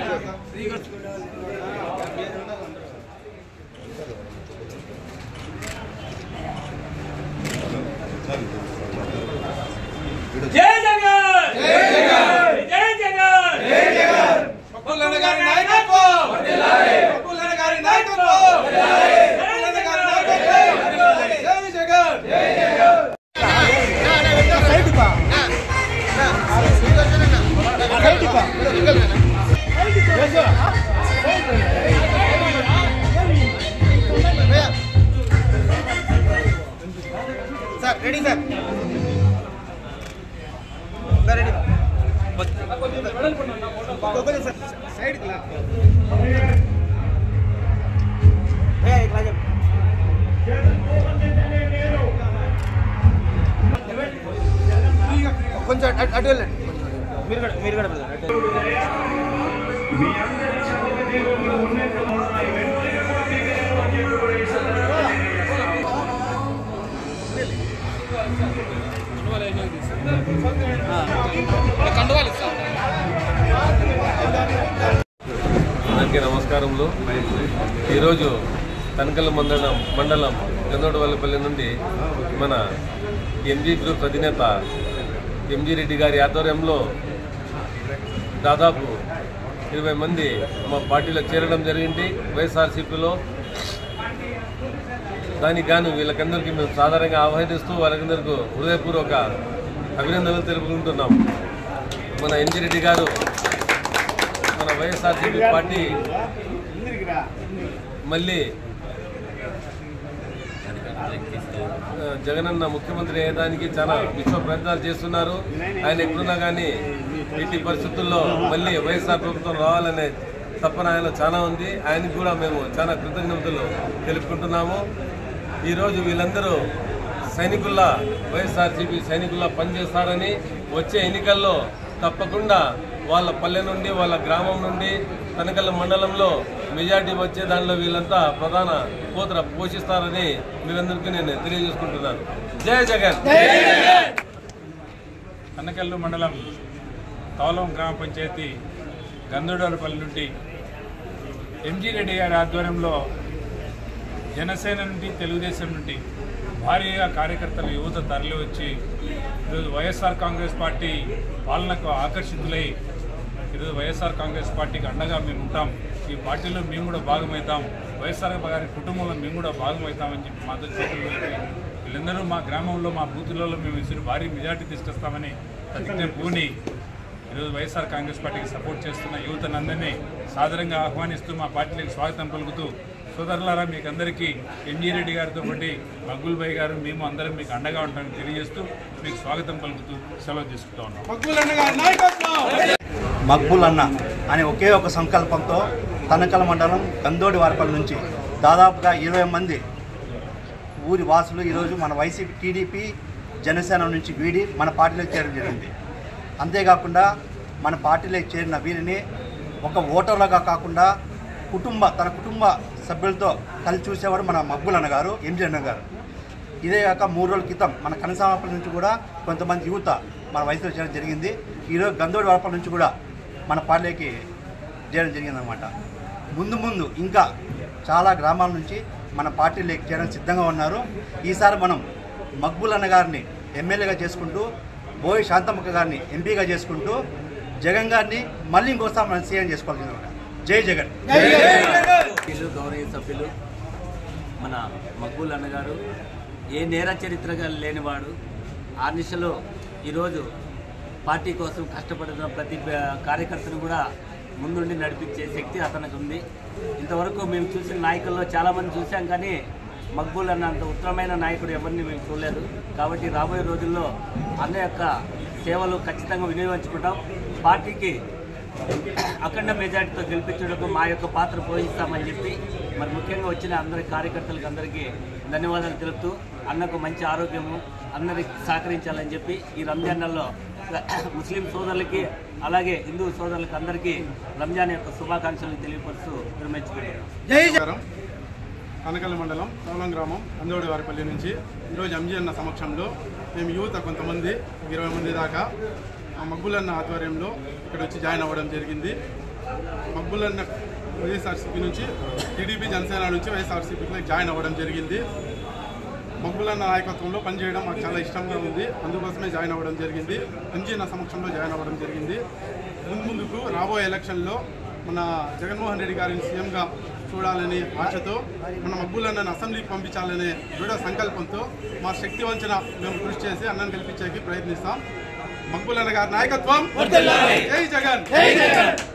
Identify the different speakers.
Speaker 1: జై జగన్ జై జగన్ జై జగన్ జై జగన్ పప్పులన్న గారి నాయకత్వం వర్ధిల్లాలి పప్పులన్న గారి నాయకత్వం వర్ధిల్లాలి పప్పులన్న గారి నాయకత్వం వర్ధిల్లాలి జై జగన్ జై జగన్ సైడ్ పా సైడ్ పా sir ready sir ready side కొంచెం అటు వెళ్ళండి మీరు కూడా
Speaker 2: అందరికీ నమస్కారములు. ఈరోజు తనకల్ మండలం గందోడవల్లిపల్లి నుండి మన ఎంజీ గ్రూప్ అధినేత ఎంజీ రెడ్డి గారి ఆధ్వర్యంలో దాదాపు 20 మంది మా పార్టీలో చేరడం జరిగింది వైఎస్ఆర్సీపీలో. దానికి గాను వీళ్ళకందరికీ మేము సాధారణంగా ఆహ్వానిస్తూ వాళ్ళకందరికీ హృదయపూర్వక అభినందనలు తెలుపుకుంటున్నాం. మన ఎంజీ రెడ్డి గారు మన వైఎస్ఆర్సీపీ పార్టీ మళ్ళీ జగనన్న ముఖ్యమంత్రి అయ్యేదానికి చాలా విశ్వ ప్రయత్నాలు చేస్తున్నారు. ఆయన ఎప్పుడున్నా కానీ ఎట్టి పరిస్థితుల్లో మళ్ళీ వైఎస్ఆర్ ప్రభుత్వం రావాలనే తపన ఆయన చాలా ఉంది. ఆయనకు కూడా మేము చాలా కృతజ్ఞతలు తెలుపుకుంటున్నాము. ఈరోజు వీళ్ళందరూ సైనికుల్లా వైఎస్ఆర్సీపీ సైనికుల్లా పనిచేస్తారని వచ్చే ఎన్నికల్లో తప్పకుండా వాళ్ళ పల్లె నుండి వాళ్ళ గ్రామం నుండి తనకల్ మండలంలో మెజార్టీ వచ్చే దానిలో వీళ్ళంతా ప్రధాన పాత్ర పోషిస్తారని వీళ్ళందరికీ నేను తెలియజేసుకుంటున్నాను. జై జగన్.
Speaker 3: తనకల్లు మండలం తౌలం గ్రామ పంచాయతీ గందోడవల్లిపల్లి నుండి ఎంజీ రెడ్డి గారి ఆధ్వర్యంలో జనసేన నుండి తెలుగుదేశం నుండి భారీగా కార్యకర్తలు యువత తరలి వచ్చి ఈరోజు వైఎస్ఆర్ కాంగ్రెస్ పార్టీ పాలనకు ఆకర్షితులై ఈరోజు వైఎస్ఆర్ కాంగ్రెస్ పార్టీకి అండగా మేము ఉంటాం, ఈ పార్టీలో మేము కూడా భాగమవుతాం, వైఎస్ఆర్ గారి కుటుంబంలో మేము కూడా భాగమవుతామని చెప్పి మాతో చేతులు వీళ్ళందరూ మా గ్రామంలో మా బూతులలో మేము ఇచ్చిన భారీ మెజార్టీ తీసుకొస్తామని ప్రతిజ్ఞ పూని ఈరోజు వైఎస్ఆర్ కాంగ్రెస్ పార్టీకి సపోర్ట్ చేస్తున్న యువతనందరినీ సాదరంగా ఆహ్వానిస్తూ మా పార్టీలకు స్వాగతం పలుకుతూ, సోదరులారా మీకు అందరికీ ఎంజీ రెడ్డి గారితో పాటు మక్బూల్ భాయ్ గారు మేము అందరం మీకు అండగా ఉంటామని తెలియజేస్తూ మీకు స్వాగతం పలుకుతూ సెలవు తీసుకుంటా ఉన్నాం.
Speaker 4: మక్బూల్ అన్న అనే ఒకే ఒక సంకల్పంతో తనకల్ మండలం గందోడివారిపల్లి నుంచి దాదాపుగా 20 మంది ఊరి వాసులు ఈరోజు మన వైసీపీ టీడీపీ జనసేన నుంచి వీడి మన పార్టీలోకి చేరడం జరిగింది. అంతేకాకుండా మన పార్టీలోకి చేరిన వీరిని ఒక ఓటర్లుగా కాకుండా తన కుటుంబ సభ్యులతో కలిసి చూసేవాడు మన మక్బూల్ అన్న గారు, ఎంజీ అన్న గారు. ఇదే కాక 3 రోజుల క్రితం మన కనసామపల్లి నుంచి కూడా కొంతమంది యువత మన వయసులో చేరడం జరిగింది. ఈరోజు గందోడివారిపల్లి నుంచి కూడా మన పార్టీలోకి చేరడం జరిగిందనమాట. ముందు ఇంకా చాలా గ్రామాల నుంచి మన పార్టీలోకి చేరడం సిద్ధంగా ఉన్నారు. ఈసారి మనం మక్బూల్ అన్న గారిని ఎమ్మెల్యేగా చేసుకుంటూ, బోయి శాంతమ్మక్క గారిని ఎంపీగా చేసుకుంటూ, జగన్ గారిని మళ్ళీ ఇంకోసారి మనం సీఎం చేసుకోవాలన్నమాట. జై జగన్.
Speaker 5: గౌరవ సభ్యులు మన మక్బూల్ అన్నగారు ఏ నేర చరిత్రగా లేనివాడు, ఆ దిశలో ఈరోజు పార్టీ కోసం కష్టపడుతున్న ప్రతి కార్యకర్తను కూడా ముందుండి నడిపించే శక్తి అతనికి ఉంది. ఇంతవరకు మేము చూసిన నాయకుల్లో చాలామంది చూసాం, కానీ మక్బూల్ అన్న అంత ఉత్తమమైన నాయకుడు ఎవరిని మేము చూడలేదు. కాబట్టి రాబోయే రోజుల్లో అన్న యొక్క సేవలు ఖచ్చితంగా వినియోగించుకుంటాం. పార్టీకి అఖండ మెజార్టీతో గెలిపించడానికి మా యొక్క పాత్ర పోషిస్తామని చెప్పి మరి ముఖ్యంగా వచ్చిన అందరి కార్యకర్తలకు అందరికీ ధన్యవాదాలు తెలుపుతూ, అన్నకు మంచి ఆరోగ్యము అందరికి సహకరించాలని చెప్పి ఈ రంజాన్ నెలలో ముస్లిం సోదరులకి అలాగే హిందూ సోదరులకి అందరికీ రంజాన్ యొక్క శుభాకాంక్షలు తెలియపరుస్తూ విరమించుకుంటున్నాం.
Speaker 3: తనకల్ మండలం తౌలం గ్రామం గందోడివారిపల్లి నుంచి ఈరోజు ఎంజీ అన్న సమక్షంలో మేము యువత కొంతమంది 20 మంది దాకా మక్బూల్ అన్న ఆధ్వర్యంలో ఇక్కడ వచ్చి జాయిన్ అవ్వడం జరిగింది.
Speaker 6: మక్బులన్న వైఎస్ఆర్సీపీ నుంచి టీడీపీ జనసేన నుంచి వైఎస్ఆర్సీపీలో జాయిన్ అవ్వడం జరిగింది. మక్బులన్న నాయకత్వంలో పనిచేయడం మాకు చాలా ఇష్టంగా ఉంది. అందుకోసమే జాయిన్ అవ్వడం జరిగింది. ఎంజీ సమక్షంలో జాయిన్ అవ్వడం జరిగింది. ముందుకు రాబోయే ఎలక్షన్లో మన జగన్మోహన్ రెడ్డి గారిని సీఎంగా చూడాలని ఆశతో మన మక్బులన్నను అసెంబ్లీకి పంపించాలనే దృఢ సంకల్పంతో మా శక్తి వంచన మేము కృషి చేసి అన్నను గెలిపించేకి ప్రయత్నిస్తాం. మక్బులన్న గారి నాయకత్వం. జై జగన్.